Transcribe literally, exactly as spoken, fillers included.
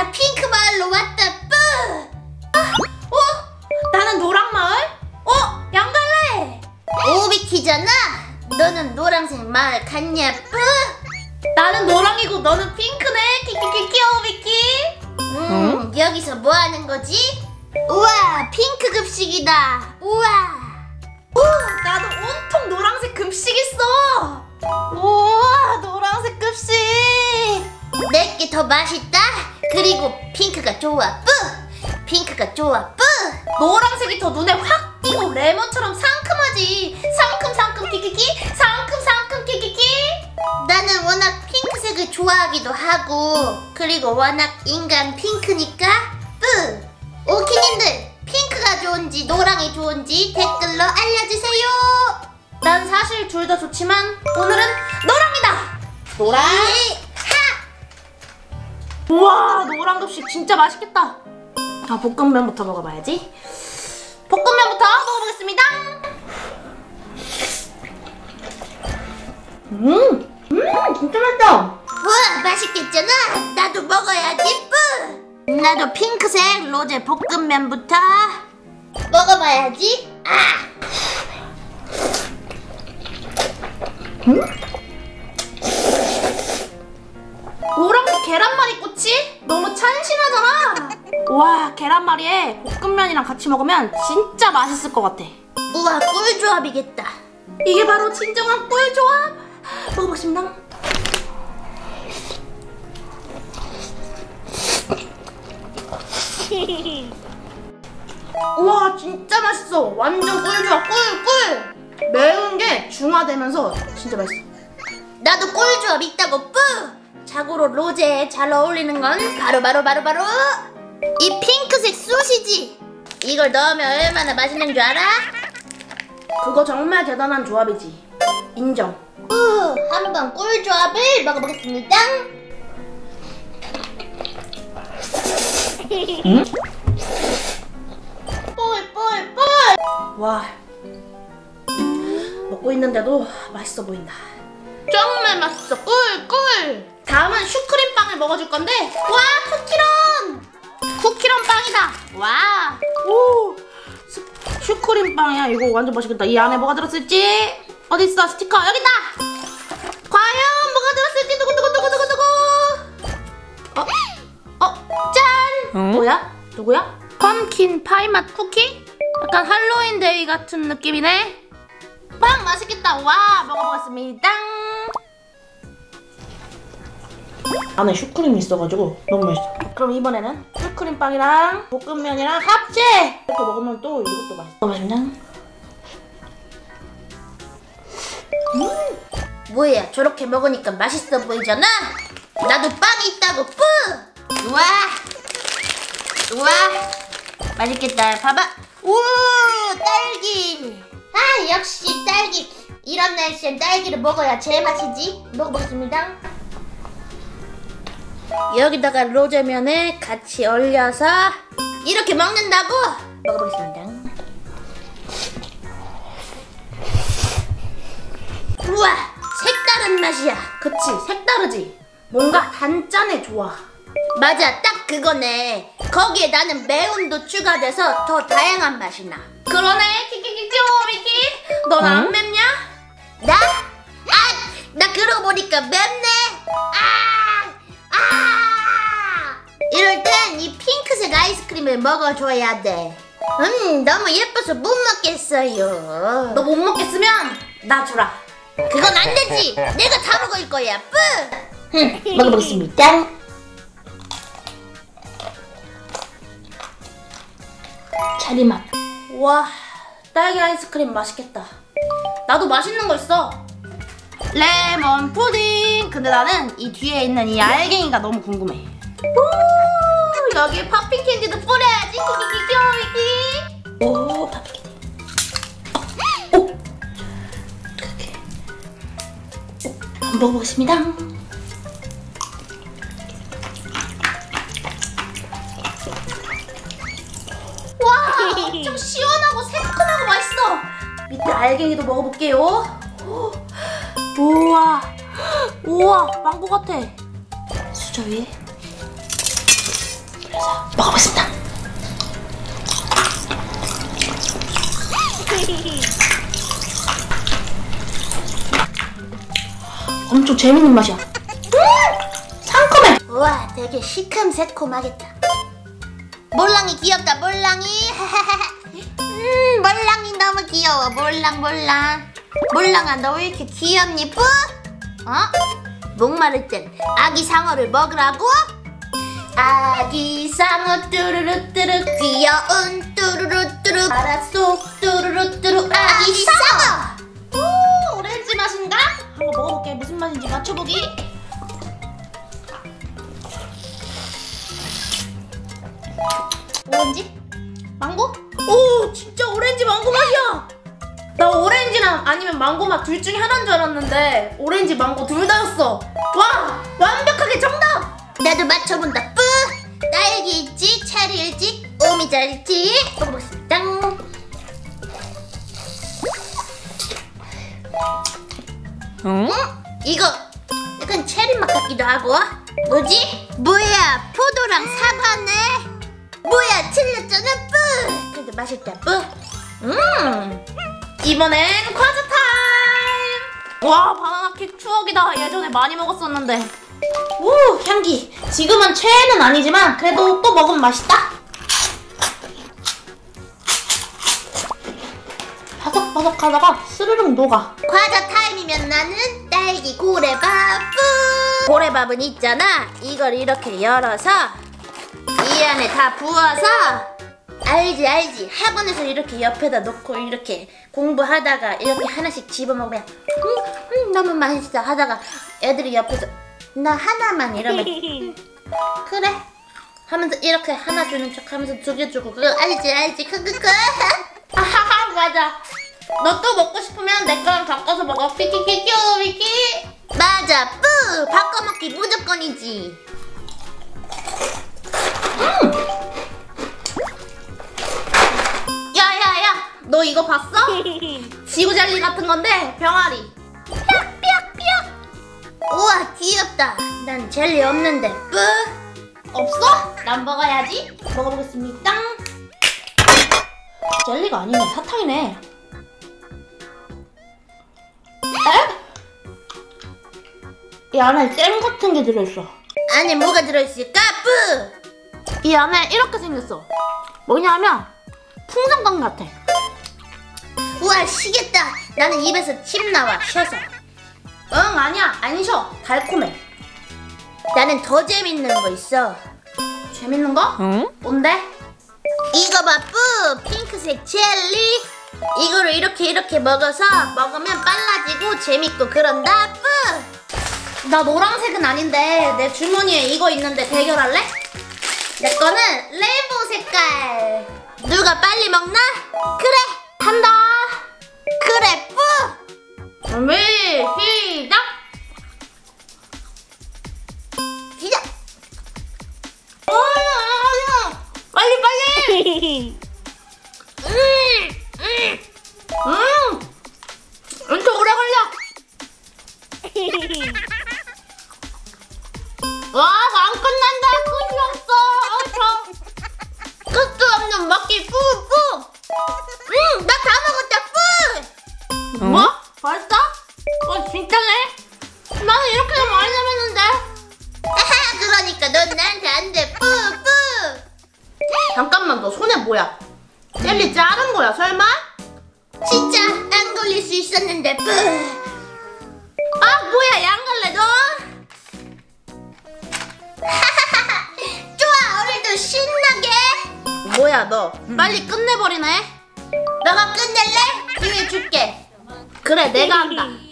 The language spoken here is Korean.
나 핑크 마을로 왔다. 뿌! 아, 어? 나는 노랑 마을? 어? 양갈래? 오비키잖아. 너는 노란색 마을 갔냐? 뿌! 나는 노랑이고 너는 핑크네. 키키키 귀여워 비키. 음, 응? 여기서 뭐 하는 거지? 우와, 핑크 급식이다. 우와. 오, 나도 온통 노란색 급식 있어. 우와, 노란색 급식. 내게 더 맛있다. 그리고 핑크가 좋아. 뿌! 핑크가 좋아. 뿌! 노란색이 더 눈에 확 띄고 레몬처럼 상큼하지. 상큼상큼 키키키. 상큼상큼 키키키. 나는 워낙 핑크색을 좋아하기도 하고, 그리고 워낙 인간 핑크니까 뿌! 오키님들, 핑크가 좋은지 노랑이 좋은지 댓글로 알려주세요. 난 사실 둘 다 좋지만 오늘은 노랑이다. 노랑. 하! 우와, 노랑 급식 진짜 맛있겠다. 아, 볶음면부터 먹어봐야지. 볶음면부터 먹어보겠습니다. 음, 음, 진짜 맛있다. 우와, 맛있겠잖아. 나도 먹어야지. 뿌! 나도 핑크색 로제 볶음면부터 먹어봐야지. 아! 음? 노란색 계란말이 꼬치? 너무 찬신하잖아. 와, 계란말이에 볶음면이랑 같이 먹으면 진짜 맛있을 것 같아. 우와, 꿀조합이겠다. 이게 바로 진정한 꿀조합. 먹어보겠습니다. 우와, 진짜 맛있어. 완전 꿀조합. 꿀, 꿀. 매운 게 중화되면서 진짜 맛있어. 나도 꿀조합 있다고. 뿌! 자고로 로제에 잘 어울리는 건 바로 바로 바로 바로 이 핑크색 소시지. 이걸 넣으면 얼마나 맛있는 줄 알아? 그거 정말 대단한 조합이지. 인정. 우, 한번 꿀조합을 먹어보겠습니다. 응? 꿀꿀꿀. 와, 먹고 있는데도 맛있어 보인다. 정말 맛있어. 꿀꿀. 다음은 슈크림빵을 먹어줄 건데, 와, 쿠키런. 쿠키런 빵이다. 와, 오, 스, 슈크림빵이야. 이거 완전 맛있겠다. 이 안에 뭐가 들었을지. 어디 있어? 스티커 여기 있다. 과연 뭐가 들었을지. 두구두구두구두구두구. 어, 어, 짠. 응? 뭐야? 누구야? 펌킨 파이 맛 쿠키? 약간 할로윈데이 같은 느낌이네. 빵 맛있겠다. 와, 먹어보겠습니다. 안에 슈크림이 있어가지고 너무 맛있어. 그럼 이번에는 슈크림 빵이랑 볶음면이랑 합체! 이렇게 먹으면 또 이것도 맛있어. 먹어보겠습니다. 음, 뭐야, 저렇게 먹으니까 맛있어 보이잖아. 나도 빵이 있다고. 뿌! 우와, 우와, 맛있겠다. 봐봐. 우, 딸기. 아, 역시 딸기. 이런 날씨엔 딸기를 먹어야 제맛이지. 먹어보겠습니다. 여기다가 로제면에 같이 올려서 이렇게 먹는다고. 먹어보겠습니다. 우와, 색다른 맛이야. 그치, 색다르지? 뭔가 단짠해 좋아. 맞아, 딱 그거네. 거기에 나는 매운도 추가돼서 더 다양한 맛이 나. 그러네. 키키키 귀여워 미키. 넌 안 응? 맵냐? 나? 아! 나 그러고 보니까 맵네. 아! 아! 이럴 땐 이 핑크색 아이스크림을 먹어줘야 돼. 음, 너무 예뻐서 못 먹겠어요. 너 못 먹겠으면 나 주라. 그건 안 되지. 내가 다 먹을 거야. 뿌! 흠, 먹어보겠습니다. 체리맛. 와, 딸기 아이스크림 맛있겠다. 나도 맛있는 거 있어. 레몬 푸딩. 근데 나는 이 뒤에 있는 이 알갱이가 너무 궁금해. 오, 여기에 팝핑 캔디도 뿌려야지. 키키키 귀여워 미키. 오, 팝핑 캔디. 오, 이렇게. 오, 한번 먹어보겠습니다. 와, 엄청 시원하고 새콤하고 맛있어. 밑에 알갱이도 먹어볼게요. 우와, 우와, 망고 같아. 수저 위에. 그래서 먹어보겠습니다. 엄청 재밌는 맛이야. 음! 상큼해. 우와, 되게 시큼새콤하겠다. 몰랑이 귀엽다, 몰랑이. 음, 몰랑이 너무 귀여워. 몰랑, 몰랑. 몰랑아, 너 왜 이렇게 귀엽니, 뿌? 어? 목마를 땐 아기 상어를 먹으라고? 아기 상어 뚜루루뚜루 귀여운 뚜루루뚜루 바닷속 뚜루루뚜루 아기 상어. 오, 오렌지 맛인가? 한번 먹어볼게. 무슨 맛인지 맞춰보기. 오렌지? 망고? 오, 진짜 오렌지 망고 맛이야. 나 오렌지랑 아니면 망고 맛 둘 중에 하나인 줄 알았는데 오렌지 망고 둘 다였어. 와, 완벽하게 정답. 나도 맞춰본다, 뿌. 딸기일지 체리일지 오미자일지 먹어보겠습니다. 응? 이거 약간 체리 맛 같기도 하고. 뭐지? 뭐야, 포도랑 사과네. 뭐야, 틀렸잖아, 뿌. 근데 맛있다, 뿌. 음. 이번엔 과자 타임. 와, 바나나 케이크 추억이다. 예전에 많이 먹었었는데. 오, 향기. 지금은 최애는 아니지만 그래도 또 먹으면 맛있다. 바삭바삭하다가 스르륵 녹아. 과자 타임이면 나는 딸기 고래밥. 뿌. 고래밥은 있잖아, 이걸 이렇게 열어서 이 안에 다 부어서, 알지 알지, 학원에서 이렇게 옆에다 놓고 이렇게 공부하다가 이렇게 하나씩 집어먹으면 음, 음, 너무 맛있어 하다가 애들이 옆에서 나 하나만 이러면 음, 그래 하면서 이렇게 하나 주는 척 하면서 두 개 주고, 그거 알지 알지, 크크크. 아하하, 맞아. 너 또 먹고 싶으면 내 거랑 바꿔서 먹어. 피키키큐 피키. 맞아, 뿌. 바꿔먹기 무조건이지. 음! 야야야, 너 이거 봤어? 지구젤리 같은 건데 병아리. 뿅뿅뿅. 우와, 귀엽다. 난 젤리 없는데, 뿌. 없어? 난 먹어야지. 먹어보겠습니다. 젤리가 아니네, 사탕이네. 에? 이 안에 잼 같은 게 들어있어. 안에 뭐가 들어있을까, 뿌? 이 안에 이렇게 생겼어. 뭐냐면 풍선껌 같아. 우와, 시겠다. 나는 입에서 침 나와, 쉬어서. 응, 아니야, 안 쉬어. 달콤해. 나는 더 재밌는 거 있어. 재밌는 거? 응? 뭔데? 이거 봐, 뿌. 핑크색 젤리. 이거를 이렇게 이렇게 먹어서 먹으면 빨라지고 재밌고 그런다, 뿌. 나 노란색은 아닌데 내 주머니에 이거 있는데 대결할래? 내 거는 레인보우 색깔. 누가 빨리 먹나? 그래, 한다. 그래, 뿌. 준비 시작. 시작. 어, 빨리 빨리. 음, 음. 음, 이렇게 오래 걸려. 와, 안 끝난다. 끝이 없어. 어, 끝도 없는 먹기, 뿌, 뿌. 음, 나 다 먹었다, 뿌. 뭐? 벌써? 어, 진짜네? 나는 이렇게 많이 남았는데. 아하, 그러니까 넌 나한테 안 돼, 뿌, 뿌. 잠깐만, 너 손에 뭐야? 젤리 자른 거야, 설마? 진짜 안 걸릴 수 있었는데, 뿌. 아, 뭐야, 양갈래 너? 좋아, 오늘도 신나게. 뭐야, 너 빨리 끝내버리네. 너가 끝낼래? 기회 줄게. 그래, 내가 한다.